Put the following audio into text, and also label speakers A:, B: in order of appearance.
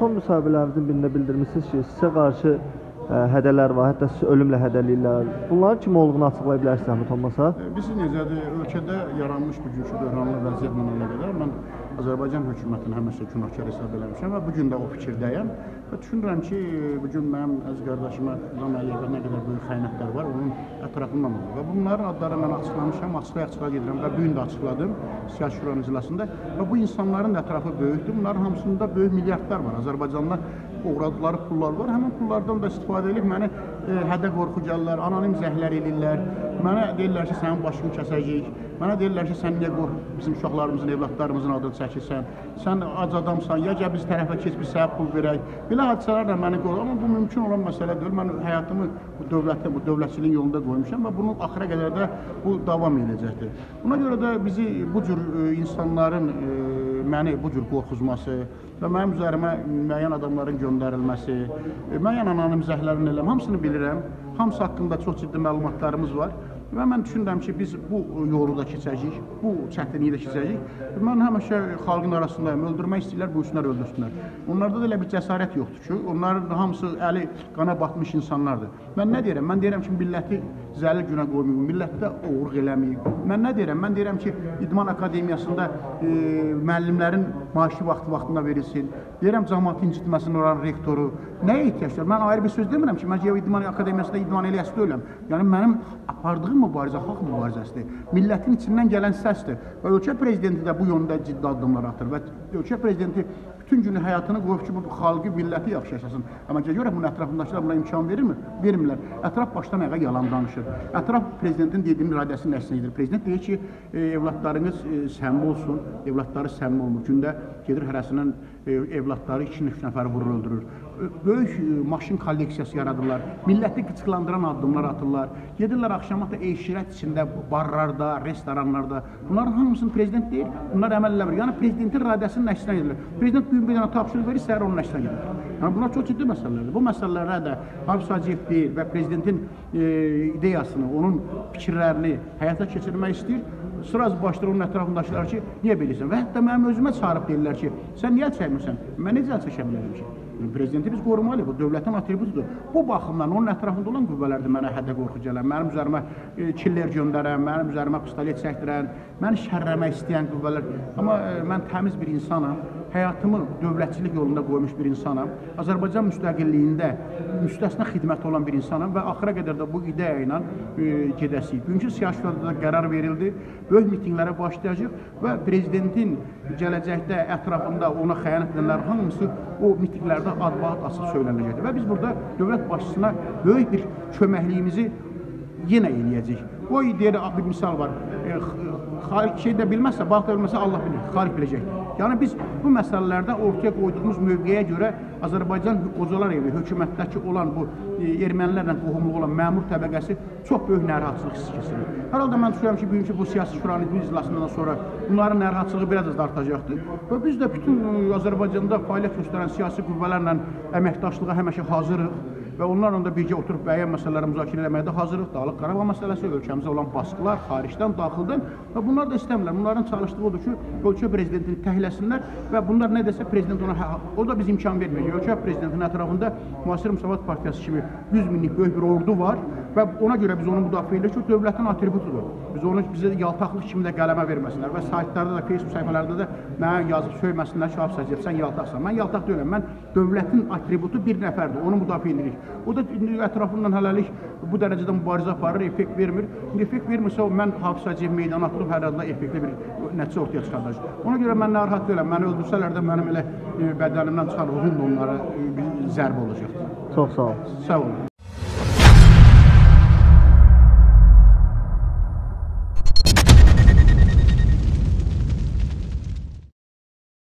A: son müsahibələrinizin birində bildirmişsiniz ki, sizə qarşı hədələr var, hətta sizi ölümlə hədələyirlər. Bunların kim olduğunu açıqlaya bilərsiniz, zəhmət olmasa?
B: Biz necədir, ölkədə yaranmış bugünkü böhranlı vəziyyətlə əlaqədar mən Azərbaycan hökumətini həmişə günahkar hesab eləmişəm və bugün də o fikirdəyəm və düşünürəm ki, bugün mənim əziz qardaşıma İlham Əliyevə nə qədər böyük xəyanətlər var, onun ətrafından olur və bunların adları mən açıqlamışam, açıqlaya gedirəm və bugün də açıqladım Siyasi Şuranın iclasında və bu insanların ətrafı böyükdür, bunların hamısında böyük milyardlar var, Azərbaycanla uğradıqları pullar var, həmin pullardan da istifadə edib məni hədə qorxu gəlirlər, anonim zəhlər edirlər, mənə deyirlər ki, sənin başını kəsəcəyik, mənə deyirlər ki, sən niyə bizim uşaqlarımızın, evlatlarımızın adını çəkirsən, sən ac adamsan, ya gəl biz tərəfə keç, biz sənə pul verək. Belə hadisələrlə məni qorxur, amma bu mümkün olan məsələ deyil. Mən həyatımı bu dövlətçiliyin yolunda qoymuşam və bunun axıra qədər də bu davam edəcəkdir. Buna görə də bizi bu cür insanların məni bu cür qorxuzması və mənim üzərimə müəyyən adamların göndərilməsi, müəyyən anonim zəhlərin eləm, hamısını bilirəm, hamısı haqqında çox ciddi məlumatlarımız var. Və mən düşünürəm ki, biz bu yolu da keçəcəyik, bu çətinliyi də keçəcəyik. Mən həmişə xalqın arasındayım, öldürmək istəyirlər, buyursunlar, öldürsünlər. Onlarda da elə bir cəsarət yoxdur ki, onların hamısı əli qana batmış insanlardır. Mən nə deyirəm? Mən deyirəm ki, milləti zəlil günə qoymayın, millətdə oğurluq eləməyib. Mən nə deyirəm? Mən deyirəm ki, İdman Akademiyasında müəllimlərin maaşı vaxtında verilsin. Deyirəm, cəmaatı incitməsin oranın rektoru. Nəyə ehtiyac var? Mən ayrı bir söz demirəm ki, mən İdman Akademiyasında idman eləyəsi deyiləm. Yəni, mənim apardığım mübarizə xalq mübarizəsidir. Millətin içindən gələn səsdir. Və ölkə prezidenti də bu yöndə ciddi addımlar atır. Və ölkə prezidenti bütün günü həyatını qoyub ki, bu xalqı, milləti yaxşı yaşasın. Amma görə bunun ətrafındakılar buna imkan verirmi? Vermirlər. Ətraf başdan ayağa yalan danışır. Ətraf prezidentin dediyinin iradəsinin əksinə gedir. Prezident deyir ki, evlatlarınız səmimi olsun, evlatları səmimi olmur. Gündə gedir hərəsindən evlatları 2-3 nəfər vurur, öldürür. Böyük maşın kolleksiyası yaradırlar. Milləti qıçıqlandıran addımlar atırlar. Gedirlər axşamata eşirət içində, barlarda, restoranlarda. Bunların hamısını prezident deyir, bunlar əməl eləmir. Yəni prezidentin iradəsinin əksinə gedirlər. Prezident bir dənə tapşırıq verir, səhər onun əksinə gedirlər. Yəni bunlar çox ciddi məsələlərdir. Bu məsələlərə də Hafız Hacıyev deyir və prezidentin ideyasını, onun fikirlərini həyata keçirmək istəyir. Sıraz başlayır onun ətrafındakılar ki, niyə belirsən? Və hətta mənim özümə çağırıb deyirlər ki, sən niyə çəkmirsən? Mən necə çəkə bilərəm ki? Prezidenti biz qorumalıyıq, bu dövlətin atributudur. Bu baxımdan onun ətrafında olan qüvvələrdir mənə hədə qorxu gələn, mənim üzərimə killer göndərən, mənim üzərimə pistolet çəkdirən, məni şərrəmək istəyən qüvvələr. Amma mən təmiz bir insanam, həyatımı dövlətçilik yolunda qoymuş bir insanam, Azərbaycan müstəqilliyində müstəsna xidməti olan bir insanam və axıra qədər də bu ideya ilə gedəsiyik. Bugünkü siyasi şurada qərar verildi, böyük mitinglərə başlayacaq və prezidentin gələcəkdə ətrafında ona xəyanət edənlər hamısı o mitinglərdə ad-baad açıq söylənəcəkdir. Və biz burada dövlət başçısına böyük bir köməkliyimizi yenə eləyəcək. O deyir, bir misal var, xalq şey də bilməzsə, bax da bilməzsə Allah bilir, xalq biləcəkdir. Yəni biz bu məsələlərdə ortaya qoyduğumuz mövqeyə görə Azərbaycan Qocalar Evi hökumətdəki olan bu ermənilərlə qohumluq olan məmur təbəqəsi çox böyük narahatçılıq hissi keçirir. Hər halda mən düşünürəm ki, bugünkü bu siyasi şuranın iclasından sonra bunların narahatçılığı biraz da artacaqdır. Və biz də bütün Azərbaycanda fəaliyyət göstərən siyasi qüvvələrlə əməkdaşlığa həmişə hazırıq və onlarla da birgə oturub müəyyən məsələləri müzakirə eləməyə də hazırıq. Dağlıq Qarabağ məsələsi, ölkəmizə olan baskılar, xaricdən, daxildən və bunlar da istəmirlər. Bunların çalışdığı odur ki, ölkə prezidentini təhləsinlər və bunlar nə desə prezident ona, o da biz imkan verməyəcək. Ölkə prezidentinin ətrafında Müasir Müsavat Partiyası kimi 100 minlik böyük bir ordu var və ona görə biz onu müdafiə edirik ki, dövlətin atributudur. Biz onu bizə yaltaqlıq kimi də qələmə verməsinlər və saytlarda da, Facebook səhifələrdə də mənə yazıb söyməsinlər ki, Hafız Hacıyev, sən yaltaqsan. Mən yaltaq deyiləm, mən dövlətin atributu bir nəfərdir, onu müdafiə edirik. O da ətrafından hələlik bu dərəcədə mübarizə aparır, effekt vermir. Effekt vermirsə, mən Hafız Hacıyev meydana atılıb hər adına effektli bir nəticə ortaya çıxardacaq. Ona görə mən narahat deyiləm, məni öldürsələr də mənim elə bədənimdən çıxan ruhum da onlara bir zərbə olacaqdır.
A: Çox sağ olun.
B: Sağ olun.